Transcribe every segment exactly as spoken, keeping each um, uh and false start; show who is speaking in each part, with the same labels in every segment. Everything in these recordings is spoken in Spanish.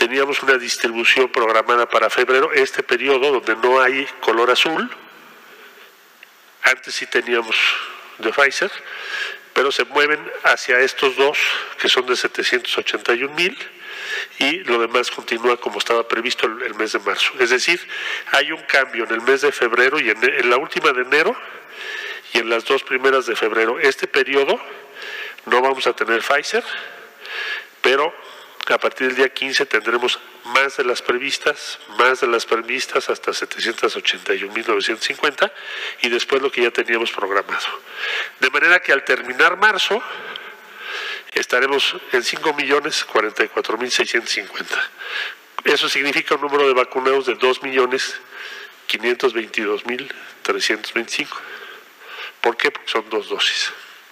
Speaker 1: teníamos una distribución programada para febrero, este periodo donde no hay color azul. Antes sí teníamos de Pfizer, pero se mueven hacia estos dos, que son de setecientos ochenta y un mil, y lo demás continúa como estaba previsto el, el mes de marzo. Es decir, hay un cambio en el mes de febrero y en, en la última de enero y en las dos primeras de febrero. Este periodo no vamos a tener Pfizer, pero a partir del día quince tendremos más de las previstas, más de las previstas hasta setecientos ochenta y un mil novecientos cincuenta y después lo que ya teníamos programado. De manera que al terminar marzo estaremos en cinco millones cuarenta y cuatro mil seiscientos cincuenta. Eso significa un número de vacunados de dos millones quinientos veintidós mil trescientos veinticinco. ¿Por qué? Porque son dos dosis.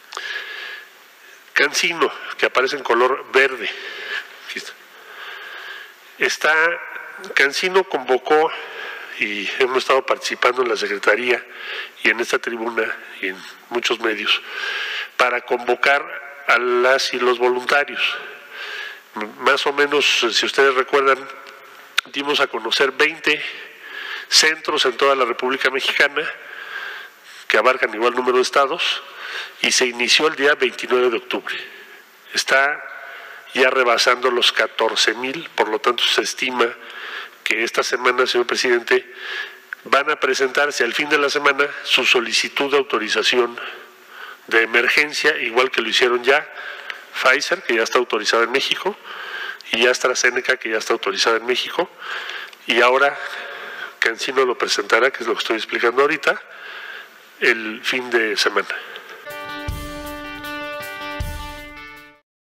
Speaker 1: CanSino, que aparece en color verde. Aquí está. Está, CanSino convocó, y hemos estado participando en la Secretaría y en esta tribuna y en muchos medios, para convocar a las y los voluntarios. Más o menos, si ustedes recuerdan, dimos a conocer veinte centros en toda la República Mexicana que abarcan igual número de estados, y se inició el día veintinueve de octubre. Está ya rebasando los catorce mil, por lo tanto se estima que esta semana, señor presidente, van a presentarse al fin de la semana su solicitud de autorización de emergencia, igual que lo hicieron ya Pfizer, que ya está autorizada en México, y AstraZeneca, que ya está autorizada en México, y ahora CanSino lo presentará, que es lo que estoy explicando ahorita, el fin de semana.